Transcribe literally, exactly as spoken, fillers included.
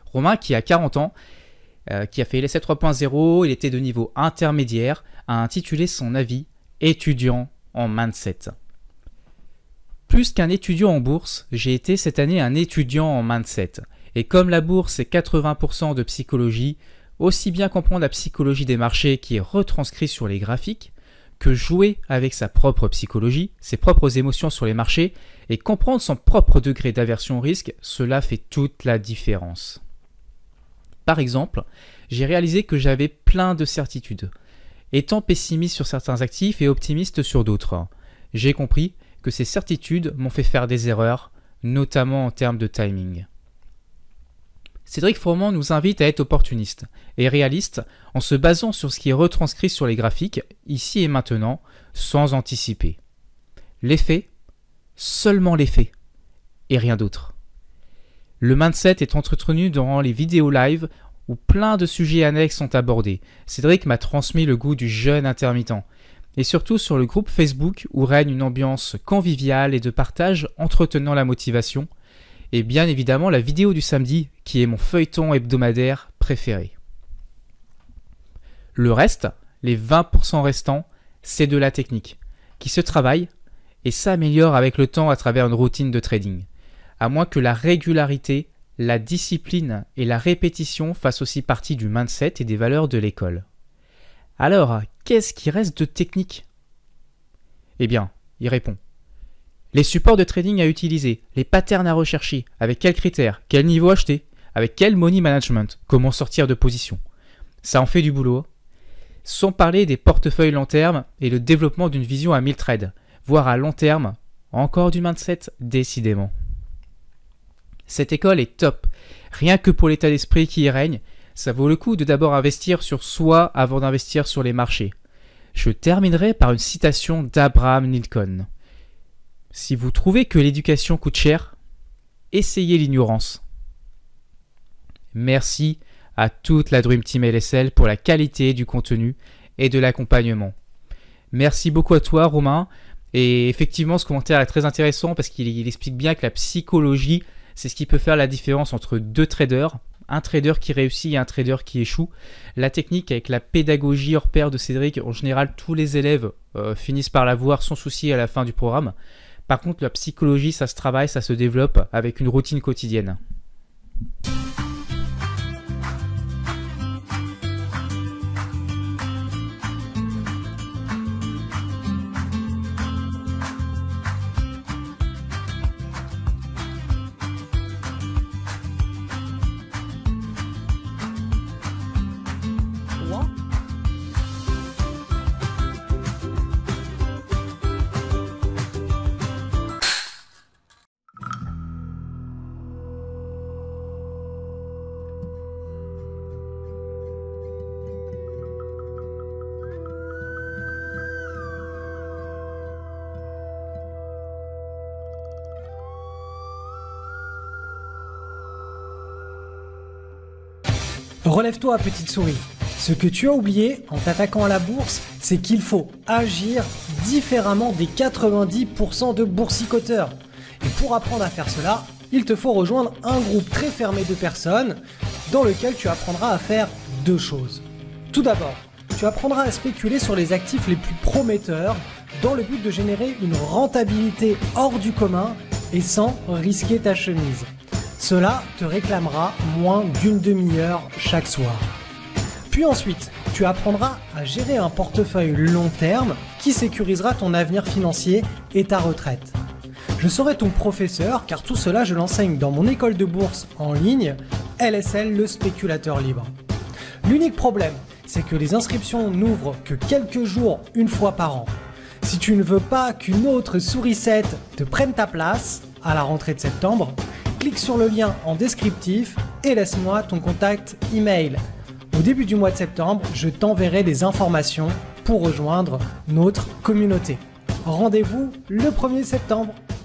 Romain qui a quarante ans, euh, qui a fait L S I trois point zéro, il était de niveau intermédiaire, a intitulé son avis « Étudiant en mindset ». Plus qu'un étudiant en bourse, j'ai été cette année un étudiant en mindset. Et comme la bourse est quatre-vingts pour cent de psychologie, aussi bien comprendre la psychologie des marchés qui est retranscrite sur les graphiques, que jouer avec sa propre psychologie, ses propres émotions sur les marchés et comprendre son propre degré d'aversion au risque, cela fait toute la différence. Par exemple, j'ai réalisé que j'avais plein de certitudes, étant pessimiste sur certains actifs et optimiste sur d'autres. J'ai compris que ces certitudes m'ont fait faire des erreurs, notamment en termes de timing. Cédric Froment nous invite à être opportuniste et réaliste en se basant sur ce qui est retranscrit sur les graphiques, ici et maintenant, sans anticiper. Les faits, seulement les faits, et rien d'autre. Le mindset est entretenu durant les vidéos live où plein de sujets annexes sont abordés. Cédric m'a transmis le goût du jeûne intermittent, et surtout sur le groupe Facebook où règne une ambiance conviviale et de partage entretenant la motivation, et bien évidemment la vidéo du samedi qui est mon feuilleton hebdomadaire préféré. Le reste, les vingt pour cent restants, c'est de la technique, qui se travaille et s'améliore avec le temps à travers une routine de trading, à moins que la régularité, la discipline et la répétition fassent aussi partie du mindset et des valeurs de l'école. Alors, qu'est-ce qui reste de technique? Eh bien, il répond. Les supports de trading à utiliser, les patterns à rechercher, avec quels critères, quel niveau acheter, avec quel money management, comment sortir de position. Ça en fait du boulot. Sans parler des portefeuilles long terme et le développement d'une vision à mille trades, voire à long terme, encore du mindset, décidément. Cette école est top, rien que pour l'état d'esprit qui y règne, ça vaut le coup de d'abord investir sur soi avant d'investir sur les marchés. Je terminerai par une citation d'Abraham Lincoln. Si vous trouvez que l'éducation coûte cher, essayez l'ignorance. Merci à toute la Dream Team L S L pour la qualité du contenu et de l'accompagnement. Merci beaucoup à toi Romain. Et effectivement, ce commentaire est très intéressant parce qu'il il explique bien que la psychologie, c'est ce qui peut faire la différence entre deux traders. Un trader qui réussit et un trader qui échoue. La technique avec la pédagogie hors pair de Cédric, en général, tous les élèves euh, finissent par l'avoir sans souci à la fin du programme. Par contre, la psychologie, ça se travaille, ça se développe avec une routine quotidienne. Relève-toi, petite souris. Ce que tu as oublié en t'attaquant à la bourse, c'est qu'il faut agir différemment des quatre-vingt-dix pour cent de boursicoteurs. Et pour apprendre à faire cela, il te faut rejoindre un groupe très fermé de personnes dans lequel tu apprendras à faire deux choses. Tout d'abord, tu apprendras à spéculer sur les actifs les plus prometteurs dans le but de générer une rentabilité hors du commun et sans risquer ta chemise. Cela te réclamera moins d'une demi-heure chaque soir. Puis ensuite, tu apprendras à gérer un portefeuille long terme qui sécurisera ton avenir financier et ta retraite. Je serai ton professeur car tout cela je l'enseigne dans mon école de bourse en ligne, L S L le spéculateur libre. L'unique problème, c'est que les inscriptions n'ouvrent que quelques jours une fois par an. Si tu ne veux pas qu'une autre sourisette te prenne ta place à la rentrée de septembre, clique sur le lien en descriptif et laisse-moi ton contact email. Au début du mois de septembre, je t'enverrai des informations pour rejoindre notre communauté. Rendez-vous le premier septembre.